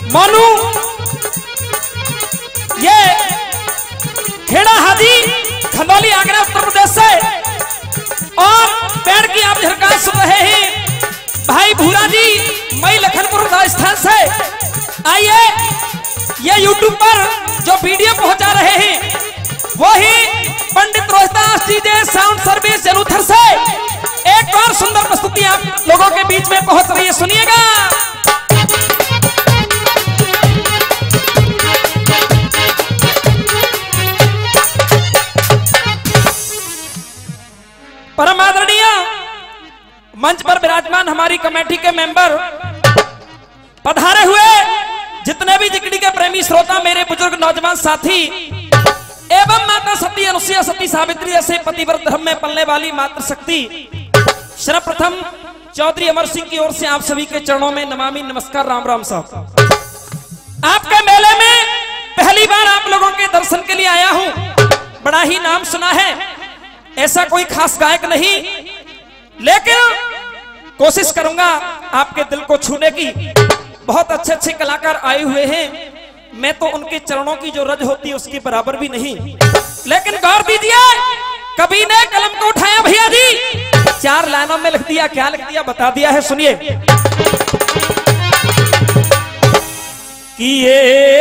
मोनू ये खेड़ा हाजी खंदौली आगरा उत्तर प्रदेश से, और पेड़ की आप झरकार सुन रहे हैं भाई भूरा जी मई लखनपुर राजस्थान से। आइए ये यूट्यूब पर जो वीडियो पहुंचा रहे हैं वही Pandit Rohidas ji DJ sound service Jaluthar से एक और सुंदर प्रस्तुति आप लोगों के बीच में पहुंच रही है, सुनिएगा। परम आदरणीय मंच पर विराजमान हमारी कमेटी के मेंबर, पधारे हुए जितने भी जिकड़ी के प्रेमी श्रोता, मेरे बुजुर्ग नौजवान साथी एवं माता सती अनुसुईया सती सावित्री ऐसे पतिव्रत धर्म में पलने वाली मातृ शक्ति, सर्वप्रथम चौधरी अमर सिंह की ओर से आप सभी के चरणों में नमामि नमस्कार, राम राम साहब। आपके मेले में पहली बार आप लोगों के दर्शन के लिए आया हूं। बड़ा ही नाम सुना है, ऐसा कोई खास गायक नहीं, लेकिन कोशिश करूंगा आपके दिल को छूने की। बहुत अच्छे अच्छे कलाकार आए हुए हैं, मैं तो उनके चरणों की जो रज होती है उसके बराबर भी नहीं, लेकिन गौर दीजिए, कभी ने कलम को उठाया भैया जी, 4 लाइनों में लिख दिया। क्या लिख दिया बता दिया है, सुनिए। कि ये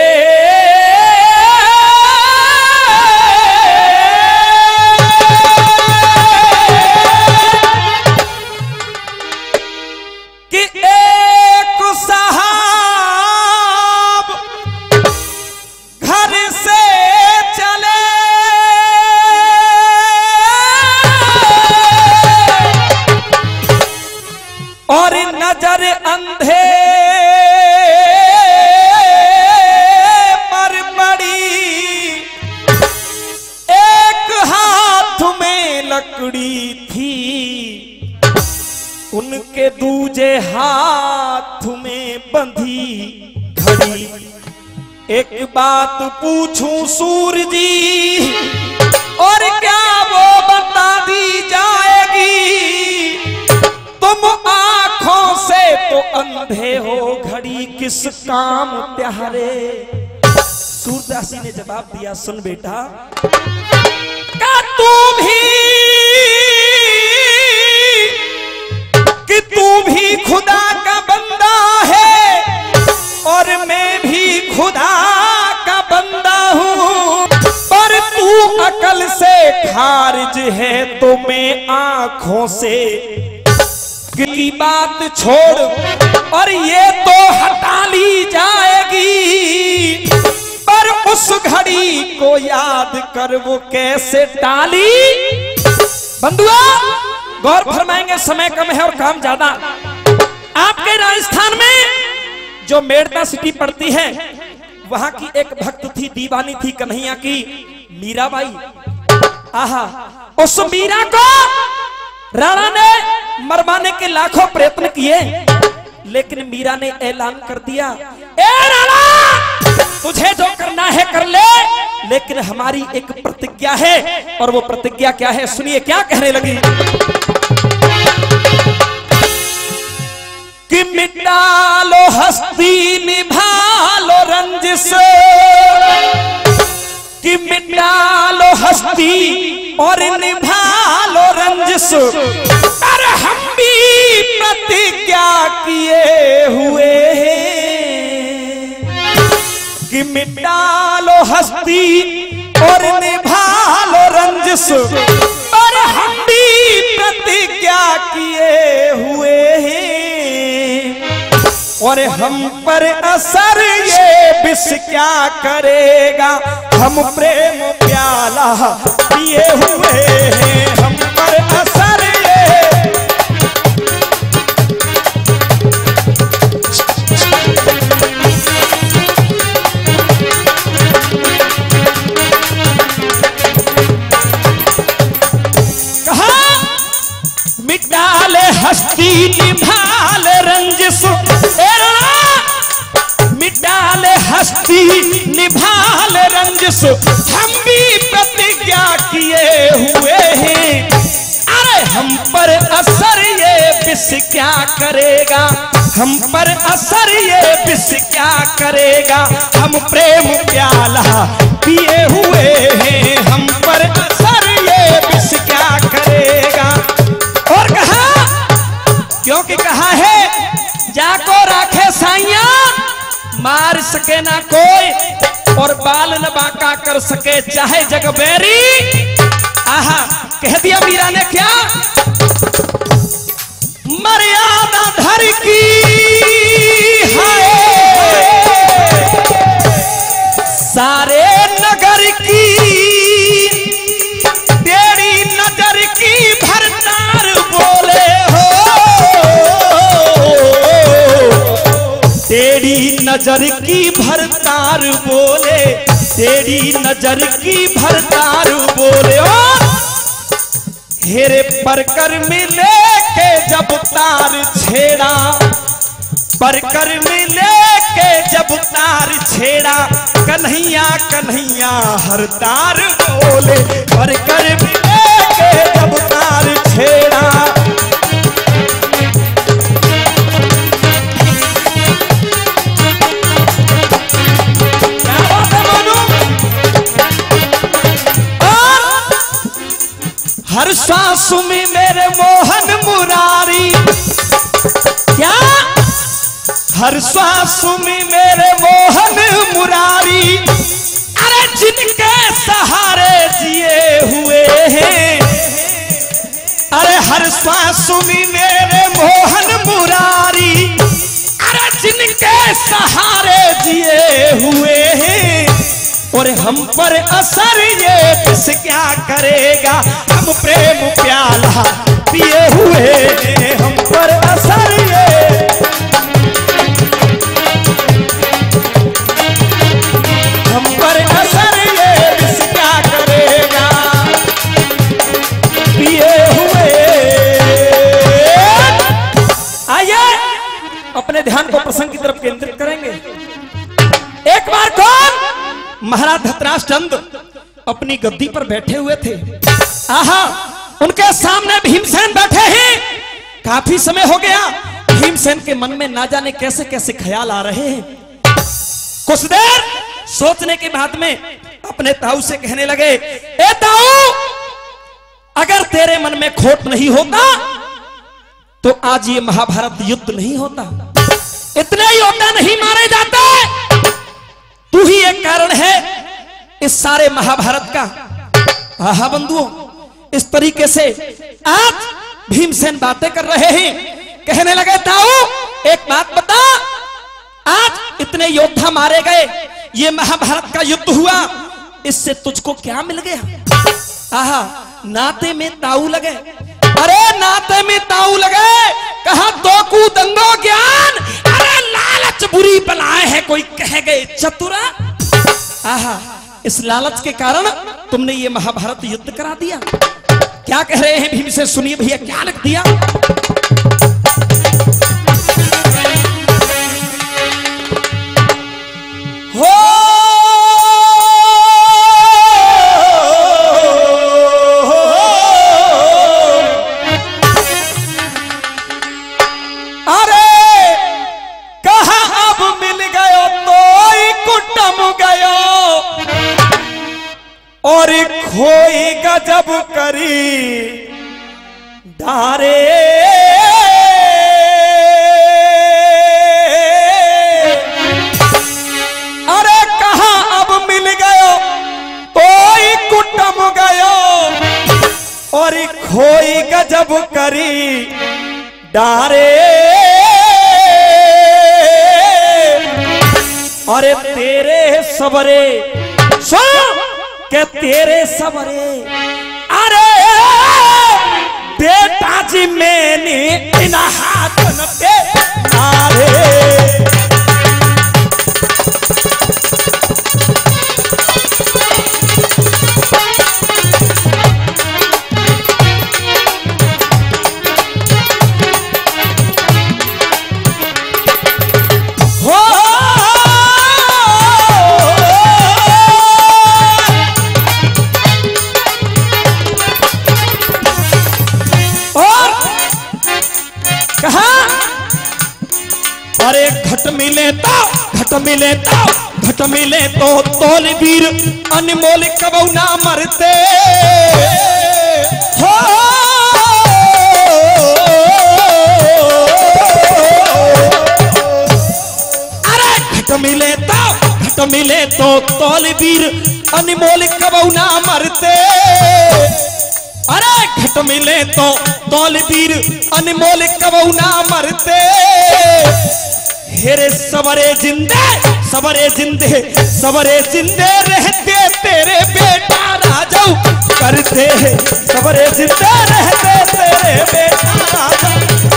नजर अंधे पर पड़ी, एक हाथ में लकड़ी थी, उनके दूजे हाथ में बंधी घड़ी। एक बात पूछूं सूर्य जी, और क्या वो बता दी जाएगी? तुम आंखों से तो अंधे हो, घड़ी किस काम प्यारे। सूरदास जी ने जवाब दिया, सुन बेटा, क्या तू भी खुदा का बंदा है, और मैं भी खुदा का बंदा हूं, पर तू अकल से खारिज है तो मैं आंखों से की बात छोड़, और ये तो हटा ली जाएगी, पर उस घड़ी को याद कर वो कैसे टाली। बंधुआ गौर फरमाएंगे, समय कम है और काम ज्यादा। आपके राजस्थान में जो मेड़ता सिटी पड़ती है, वहां की एक भक्त थी, दीवानी थी कन्हैया की, मीराबाई। आहा, उस मीरा को राणा ने मरवाने के लाखों प्रयत्न किए, लेकिन मीरा ने ऐलान कर दिया, ए राणा, तुझे जो करना है कर ले, लेकिन हमारी एक प्रतिज्ञा है। और वो प्रतिज्ञा क्या है, सुनिए क्या कहने लगी। कि मिटा लो हस्ती, निभा लो रंजिश, कि मिटा लो हस्ती और निभा लो रंजिश, पर हम भी प्रतिज्ञा किए हुए हैं। कि मिटा लो हस्ती और निभा लो रंजिश, पर हम भी प्रतिज्ञा किए हुए हैं। और हम पर असर ये विष क्या करेगा, हम प्रेम प्याला पिए हुए हैं। हम पर असर ये कहा, मिटाले हस्ती निभाले रंजिश, मिटाले हस्ती निभाले रंजिश, हम भी प्रतिज्ञा किए हुए हैं। अरे हम पर असर ये विष क्या करेगा, हम पर असर ये विष क्या करे। करेगा, हम प्रेम प्याला पिए हुए हैं, हम पर असर ये विष क्या करेगा। और कहा, क्योंकि कहा है जाको राखे साइया, मार सके ना कोई और बाल न बांका कर सके चाहे जग बैरी। आहा, कह दिया मीरा ने क्या, मर्यादा धर की है सारे नगर की, तेरी नजर की भरतार बोले हो, तेरी नजर की भरतार बोले, तेरी नजर की भरतार बोले। ओ हेरे परकर मिले के जब तार छेड़ा, परकर मिले के जब तार छेड़ा, कन्हैया कन्हैया हर तार बोले, परकर मिले के जब तार छेड़ा। क्या बात है मानो। हर सांस में मेरे मोहन मुरारी, क्या हर सांस में मेरे मोहन मुरारी, अरे जिनके सहारे जिए हुए हैं, अरे हर सांस में मेरे मोहन मुरारी, अरे जिनके सहारे जिए हुए हैं, और हम पर असर ये किस क्या करेगा, हम प्रेम प्याला पिए हुए हैं, हम पर असर ये, हम पर असर ये किस क्या करेगा, पिए हुए। आइए अपने ध्यान को प्रसंग की तरफ केंद्रित करेंगे। एक बार कौन, महाराज धृतराष्ट्र अपनी गद्दी पर बैठे हुए थे। आहा, उनके सामने भीमसेन बैठे हैं। काफी समय हो गया, भीमसेन के मन में ना जाने कैसे कैसे ख्याल आ रहे हैं। कुछ देर सोचने के बाद में अपने ताऊ से कहने लगे, ए ताऊ, अगर तेरे मन में खोट नहीं होता तो आज ये महाभारत युद्ध नहीं होता, इतने योद्धा नहीं मारे जाते। तू ही एक कारण है इस सारे महाभारत का। आहा बंधुओं, इस तरीके से आज भीमसेन बातें कर रहे हैं। कहने लगे, ताऊ एक बात बता, आज इतने योद्धा मारे गए, ये महाभारत का युद्ध हुआ, इससे तुझको क्या मिल गया। आहा, नाते में ताऊ लगे। अरे नाते में ताऊ लगे, कहा तो कू दंगो ज्ञान, अरे लालच बुरी बलाए है, कोई कह गए चतुरा। आहा, इस लालच के कारण तुमने ये महाभारत युद्ध करा दिया। क्या कह रहे हैं भीम से, सुनिए भैया क्या लिख दिया। हो और खोई गजब करी डारे, अरे कहा अब मिल गयो कोई कुटम गयो, और खोई गजब करी डारे, अरे तेरे सबरे सुन के तेरे सबरे, अरे बेटा जी मैंने इन हाथन पे मारे। घट मिले तो तोल वीर अनमोल कबौ ना मरते हो। अरे घट मिले तो तोल वीर अनमोल कबौ ना मरते। अरे घट मिले तो तोल वीर अनमोल कबौ ना मरते। हेरे सवरे जिंदे रहते तेरे बेटा राजाऊ करते। सवरे जिंदे रहते तेरे बेटा राजाऊ।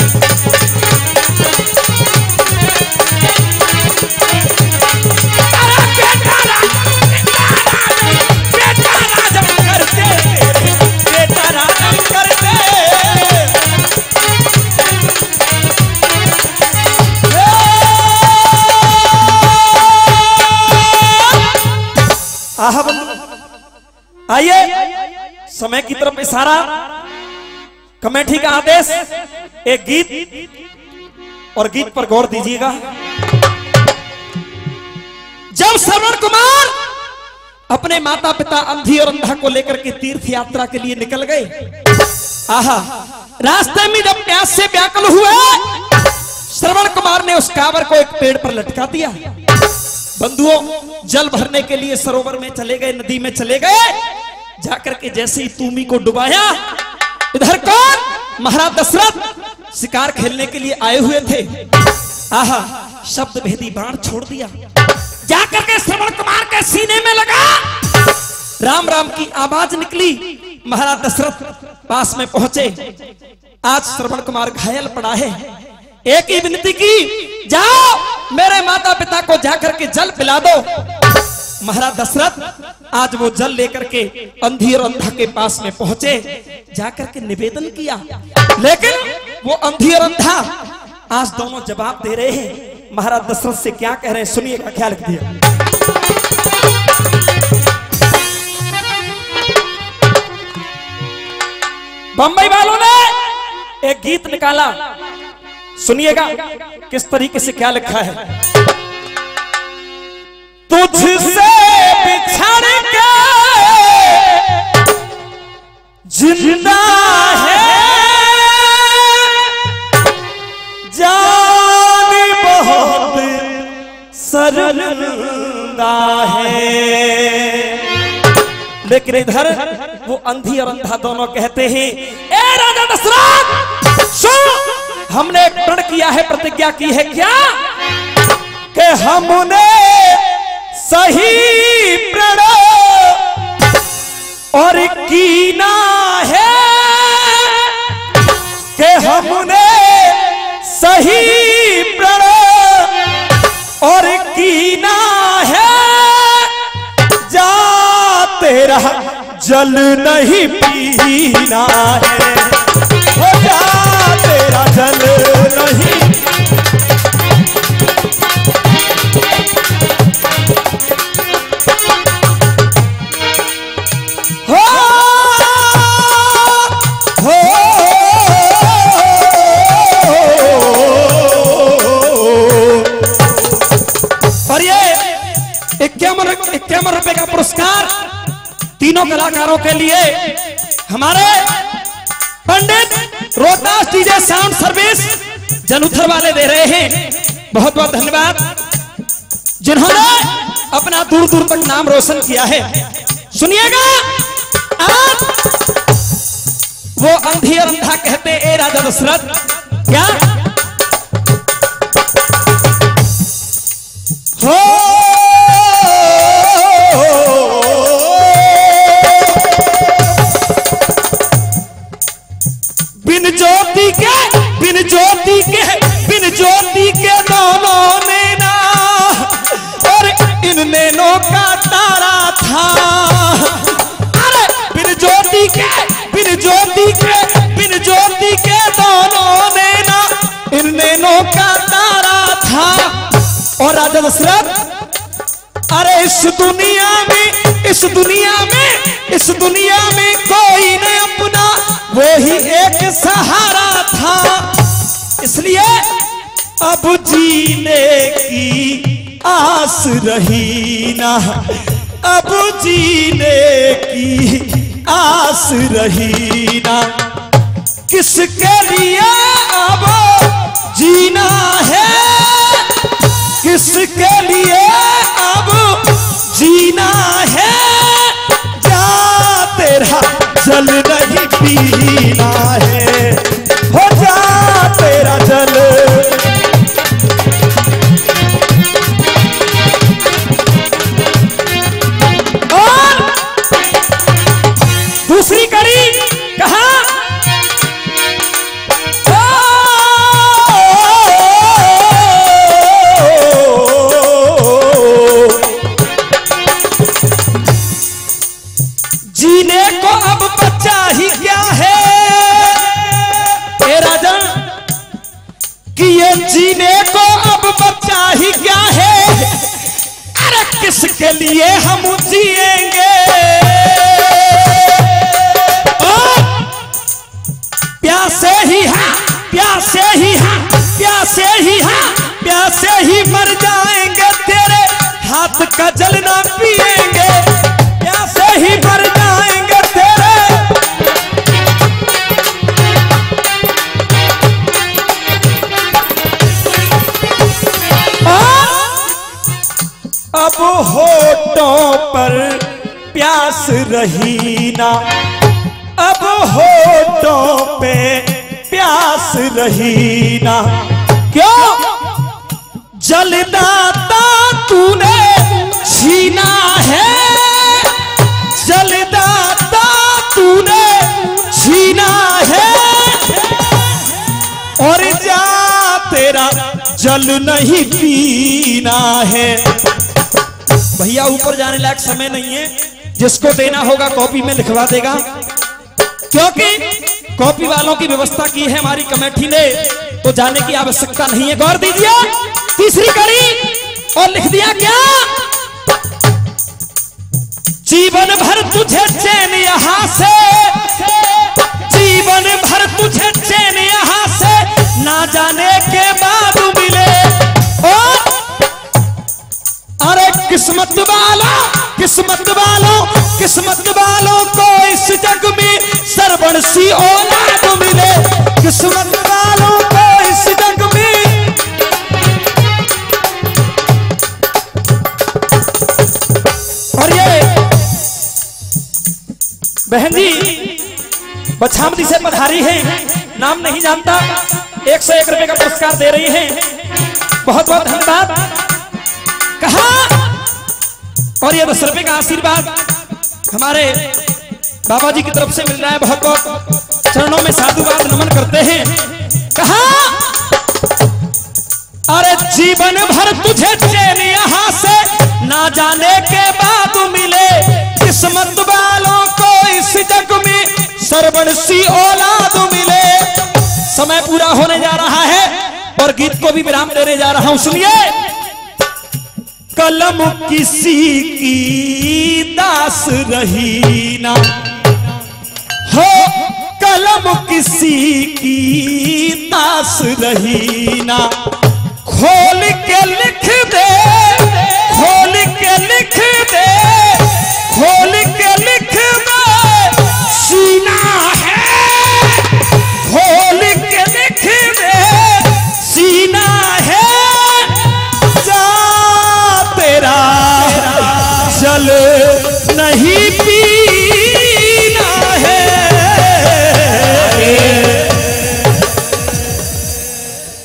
आइए समय की तरफ इशारा, कमेटी का आदेश, एक गीत और गीत पर गौर दीजिएगा। जब श्रवण कुमार अपने माता पिता अंधी और अंधा को लेकर के तीर्थ यात्रा के लिए निकल गए, आहा, रास्ते में जब प्यास से व्याकुल हुए, श्रवण कुमार ने उस कांवर को एक पेड़ पर लटका दिया। बंधुओं, जल भरने के लिए सरोवर में चले गए, नदी में चले गए, जाकर के जैसे ही तूमी को डुबाया, इधर कौन? महाराज दशरथ शिकार खेलने के लिए आए हुए थे। आहा, शब्द भेदी बाण छोड़ दिया, जाकर के श्रवण कुमार के सीने में लगा। राम राम की आवाज निकली। महाराज दशरथ पास में पहुंचे। आज श्रवण कुमार घायल पड़ा है, एक ही विनती की, जाओ मेरे माता पिता को जाकर के जल पिला दो। महाराज दशरथ आज वो जल लेकर के अंधी और अंधा के पास में पहुंचे, जाकर के निवेदन किया, लेकिन वो अंधी और अंधा आज दोनों जवाब दे रहे हैं। महाराज दशरथ से क्या कह रहे हैं सुनिएगा, क्या लिख दिया। बंबई वालों ने एक गीत निकाला, सुनिएगा किस तरीके से क्या लिखा है। तुझसे बिछड़ के जिंदा है जान बहुत शर्मिंदा है। लेकिन इधर वो अंधी और अंधा दोनों कहते हैं, ए राजा दशरथ सुन, हमने एक प्रण किया है, प्रतिज्ञा की है क्या कि हमने सही प्रण और कीना है, कि हमने सही प्रण और कीना है। जा तेरा जल नहीं पीना है, हो जा तेरा जल नहीं। और ये 51 रुपए का पुरस्कार तीनों कलाकारों के लिए हमारे Pandit Rohtas DJ sound service Jaluthar वाले दे रहे हैं। बहुत बहुत धन्यवाद, जिन्होंने अपना दूर दूर तक नाम रोशन किया है। सुनिएगा, आज वो अंधी और अंधा कहते, ए राजा दशरथ क्या हो, बिन ज्योति के दोनों नैना और इन नैनों का तारा था। अरे बिन ज्योति के दोनों नैना इन नैनों का तारा था। और राजा दशरथ, अरे इस दुनिया में कोई न अपना, वो ही एक सहारा था। इसलिए अब जीने की आस रही ना, अब जीने की आस रही ना। किसके लिए अब जीना है, किसके लिए अब जीना है, जा तेरा जल नहीं पीना है, हो जा तेरा जल। और दूसरी कड़ी कहा, जीने को अब बच्चा ही क्या है ए राजा, कि ये जीने को अब बच्चा ही क्या है, अरे किसके लिए हम जिएंगे। प्यासे ही हाँ, प्यासे ही हाँ, प्यासे ही हाँ, प्यासे ही मर जाएंगे, तेरे हाथ का जल ना पिएंगे, प्यासे ही मर जाएंगे तेरे। अब होठों पर प्यास रही ना, अब होठों पे प्यास रही ना। क्यों जलदाता तूने छीना है, जलदाता तूने छीना है, और जा तेरा जल नहीं पीना है। भैया ऊपर जाने लायक समय नहीं है, जिसको देना होगा कॉपी में लिखवा देगा, क्योंकि कॉपी वालों की व्यवस्था की है हमारी कमेटी ने, तो जाने की आवश्यकता नहीं है। गौर दीजिए, तीसरी कड़ी और लिख दिया क्या, जीवन भर तुझे चैन यहां से, जीवन भर तुझे चैन यहां से, ना जाने के बाद मिले। और अरे किस्मत वाला, किस्मत वालों, किस्मत वालों को इस जग में सरवण सी औलाद मिले, किस्मत वालों को इस जग में। और ये बहन जी बछामदी से पधारी है, नाम नहीं जानता, 101 रुपए का पुरस्कार दे रही है, बहुत बहुत धन्यवाद। कहा और ये 10 रुपए का आशीर्वाद हमारे बाबा जी की तरफ से मिल रहा है, बहुत बहुत चरणों में साधुवाद नमन करते हैं। कहा अरे जीवन भर तुझे चैन यहां से, ना जाने के बाद मिले, किस्मत वालों को इस जग में सरवण सी औलाद मिले। समय पूरा होने जा रहा है और गीत को भी विराम देने जा रहा हूं, सुनिए। कलम किसी की दास रही ना, हो कलम किसी की दास रही ना, खोल के लिख दे, खोल के लिख दे, खोल के लिख दे, सीना है, खोल के लिख दे, सीना है, जा तेरा जल नहीं